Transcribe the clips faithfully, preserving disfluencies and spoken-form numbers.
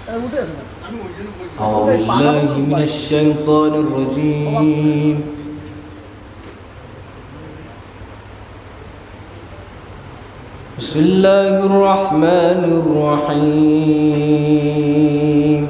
أعوذ بالله من الشيطان الرجيم. بسم الله الرحمن الرحيم.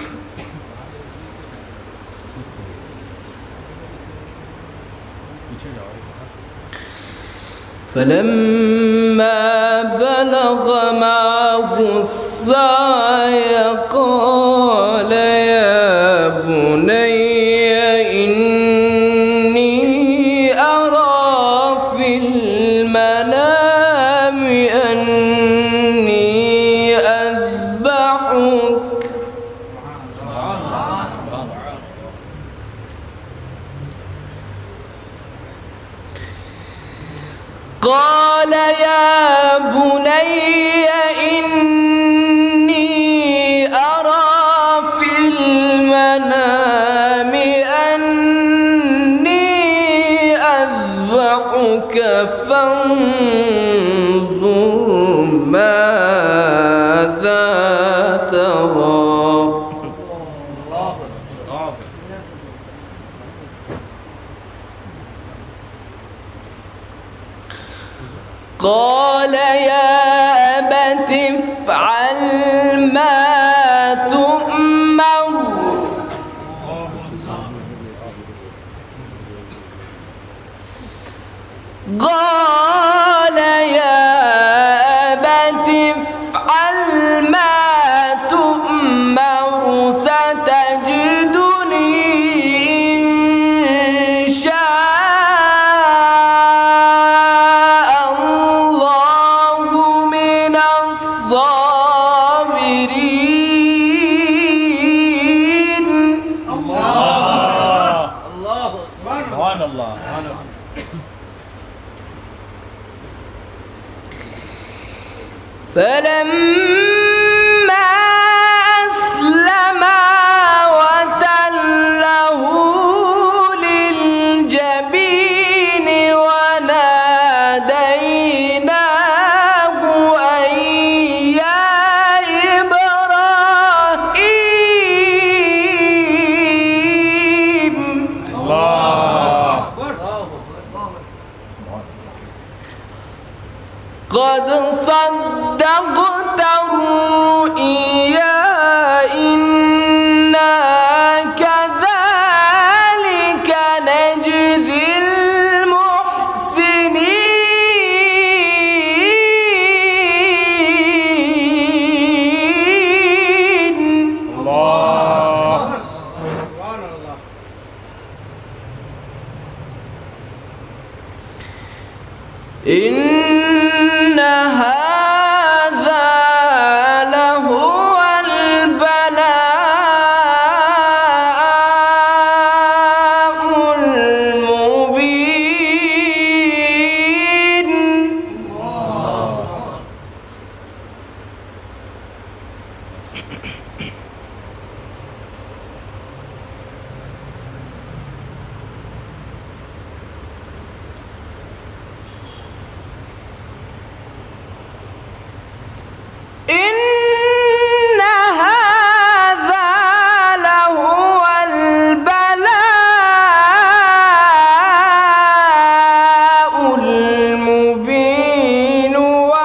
فلما بلغ معه السعي قال يا بني إني أرى في المنام أني أذبحك قال يا بني إني أرى في المنام أني أذبحك فانظر ماذا ترى. قال يا أبت افعل ما تؤمر قال يا أبت افعل ما تؤمر ستجدني إن شاء الله من الصابرين. الله الله سبحان الله. فلما أسلما وتله للجبين وناديناه أن يا إبراهيم. الله قد صدقت الرؤيا إنا كذلك نجزي المحسنين. الله إن هذا لهو البلاء المبين. إن هذا لهو البلاء المبين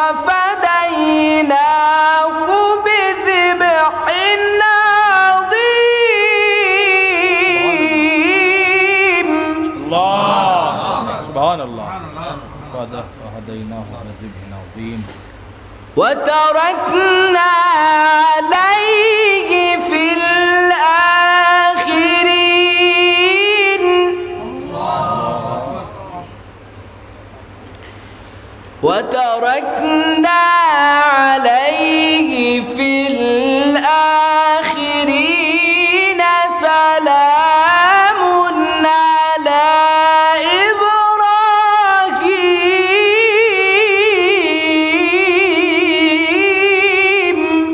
وفديناه بذبح عظيم. الله سبحان الله. قد هديناه بذبح عظيم وتركنا عليه في الآخرين. وتركنا عليه في الآخرين سلام على إبراهيم.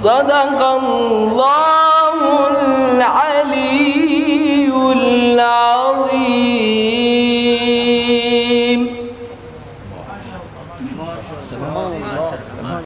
صدق الله العلي العظيم.